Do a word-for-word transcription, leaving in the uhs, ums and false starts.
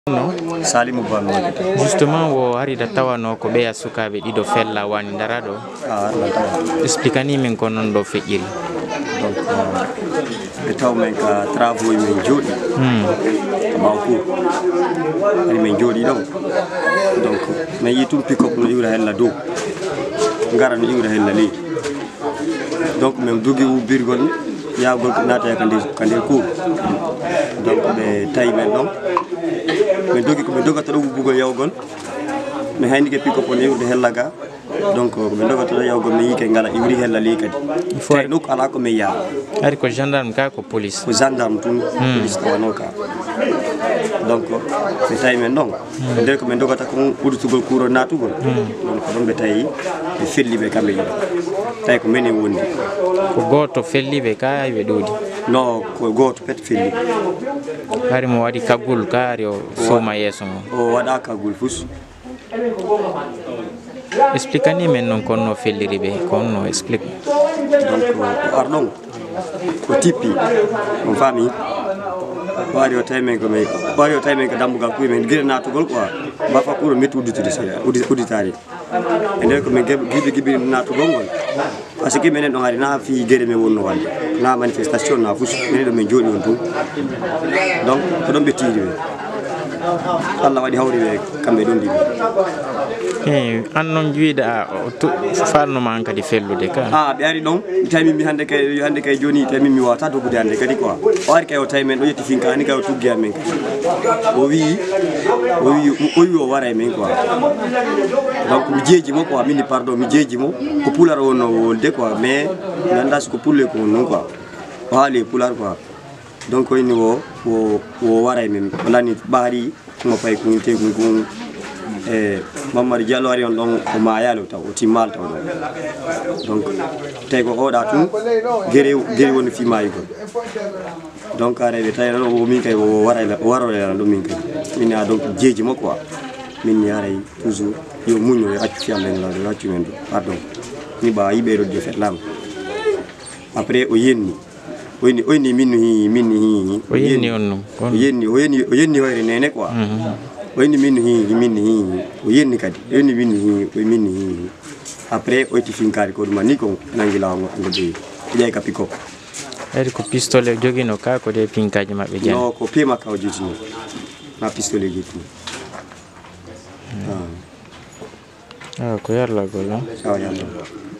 No Salimu Bambe justement wo arida tawano ko be sukabe dido fella wani darado ah expliquani men ko non do fejiri donc be taw men ka travaux men jodi hmm bawku ani men jodi do donc men yitum pick up no yura hella do ngara no yura hella li donc men dugi u birgol ya gol nata ka ndir ka ndir cour donc be tay men non mais dogi ko be dogata do bugol yawgon mais hayni ke pick up on yurde hella ga donc ko be dogata do yawgon mi yike ngala iwri hella li kadi faut donc ala ko me ya ari ko gendarme ka ko police ko gendarme tun police ko wanoka donc be tay men non de ko be dogata ko udutugol kuro natugol donc don be tay be felli be kambe tay ko meni wondi ko goto felli be ka be dodi no ko goto pet felli ari mo wadi kagul kari o soma yeso o wada kagul fus expliquani men non konno felliri be konno explique donc pardon ko tipi on fami wari o taymen ko me wari o taymen ko dambugal ko men gire natugol quoi ba fa ko metti uditude sala uditari ene ko men gibi gibi natugol ngol parce que menen don ari na fi gere me wonno wal na manifestation na fus menen do men joni on dum donc ko don be tiri Allah wadi hawri be kambe don dibi eh annon juida farno man kadi fellude ka ah be ari don taymi mi hande kay hande kay joni taymi mi wata do gude hande kadi quoi o ari kay o taymen do yetti finka ani kay o tuggi amen o wi o wi o wi o wara men quoi donc mi jeji mo quoi mini pardon mi jeji mo ko pular wonno wolde quoi mais nanda ko pulle ko non quoi wali pular quoi donc ko ni wo wo wara men lani bari mo pay ko te ko eh Mamadou Diallo ari on don ko mayalo taw o timal taw donc tay ko oda tun gere gere woni fi mayigo donc are be tay no o min kay o wara la waro la do min kay min a donc jeji mo quoi min yaray toujours yo munno e accu fi amene la do accu men do pardon ni ba yibe do defet lam après o yenni o yenni o yenni min hi min hi o yenni on o yenni o yenni o yenni hoyre nene quoi woni min hi min hi o yenni kadi yenni min hi o min hi après o ti finkari ko dum ni ko nangila ngo ngodi jey ka piko eri ko pistolet jogino ka ko de pinkaji mabbe jan no ko pima ka o jitini na pistolet jitini ah ah ko yarla golo ah yalla